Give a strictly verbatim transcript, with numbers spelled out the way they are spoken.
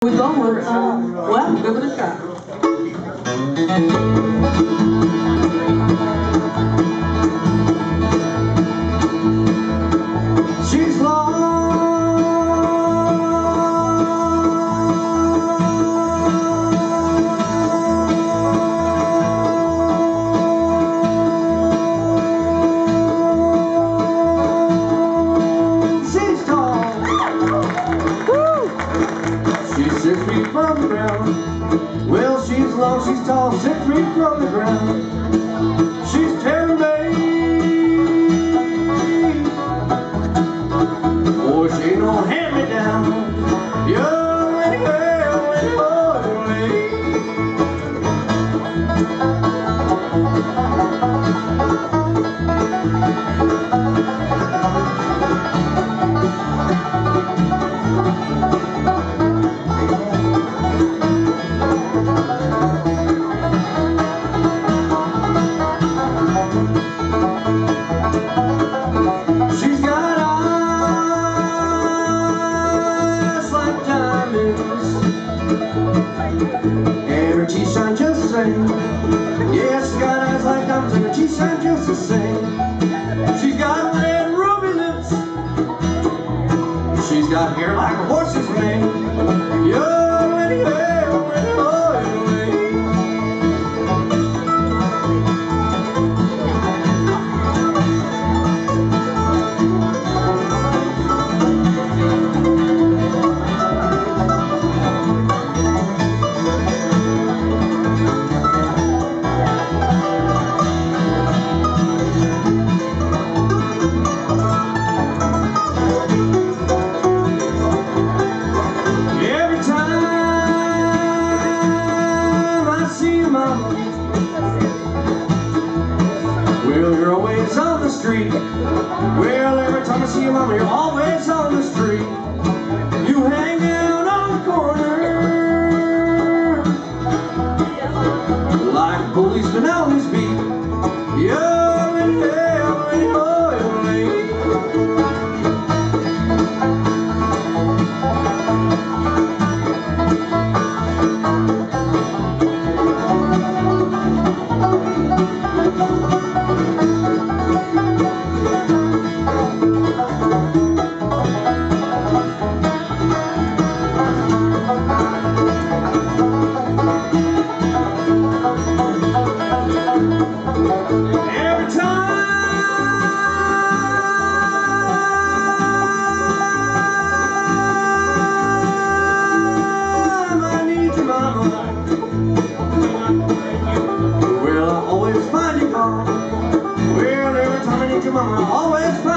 We going? Uh, well, give it a shot. She's lost. She's tall. Woo. She's six feet from the ground. Well, she's long, she's tall, six feet from the ground. She's tailor-made. Oh, she ain't no hand-me-down. Young and hell and holy. She's got eyes like diamonds, and her teeth shine just the same. Yeah, she's got eyes like diamonds, and her teeth shine just the same. She's got red ruby lips. She's got hair like a horse's mane. Young and hale and oily. Every time I see your mama, well, you're always on the street. Well, every time I see your mama, you're always on the street. You hang out on the corner like policemen always be. Young and hale and oily. Every time I need your mama, well, I always find you gone. Well, every time I need your mama, I always find